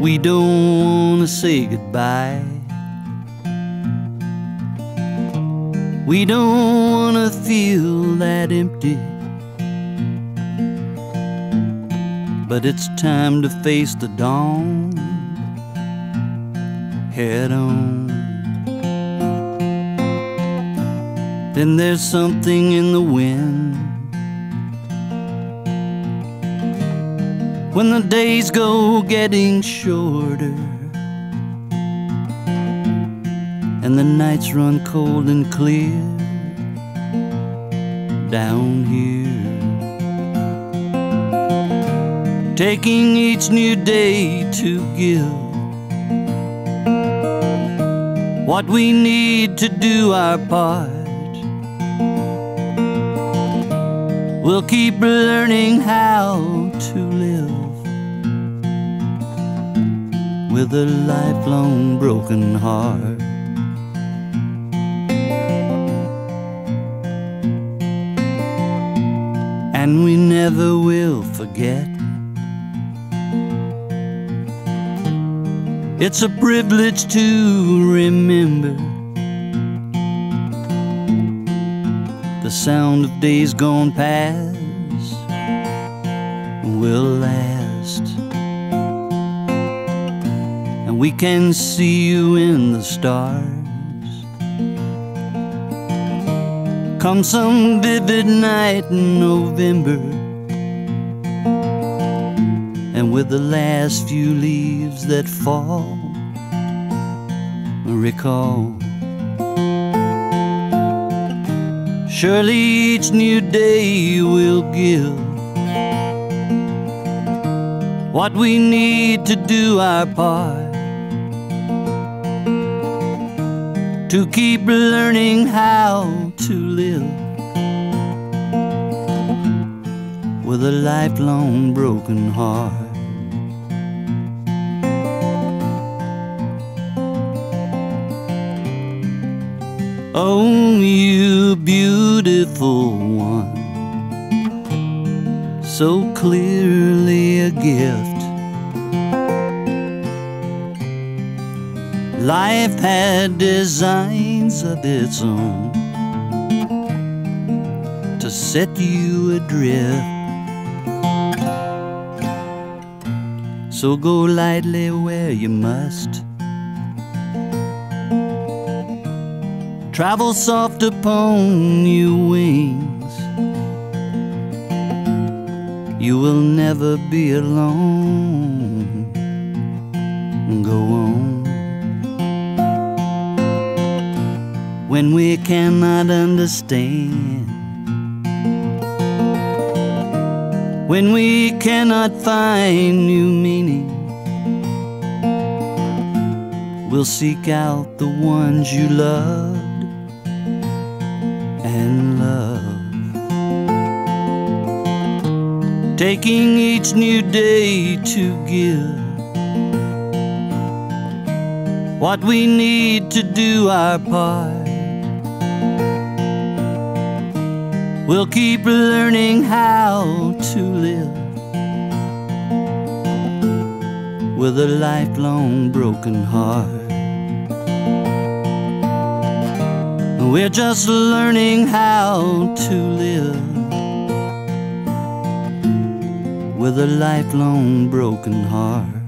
we don't want to say goodbye. We don't want to feel that empty, but it's time to face the dawn head on. Then there's something in the wind when the days go getting shorter and the nights run cold and clear down here. Taking each new day to give what we need to do our part. We'll keep learning how to live with a lifelong broken heart. And we never will forget. It's a privilege to remember the sound of days gone past will last. And we can see you in the stars come some vivid night in November, and with the last few leaves that fall, recall. Surely each new day will give what we need to do our part, to keep learning how to live with a lifelong broken heart. Oh, you beautiful one, so clearly a gift. Life had designs of its own to set you adrift. So go lightly where you must, travel soft upon your wings. You will never be alone. Go on. When we cannot understand, when we cannot find new meaning, we'll seek out the ones you loved and love. Taking each new day to give what we need to do our part. We'll keep learning how to live with a lifelong broken heart. We're just learning how to live with a lifelong broken heart.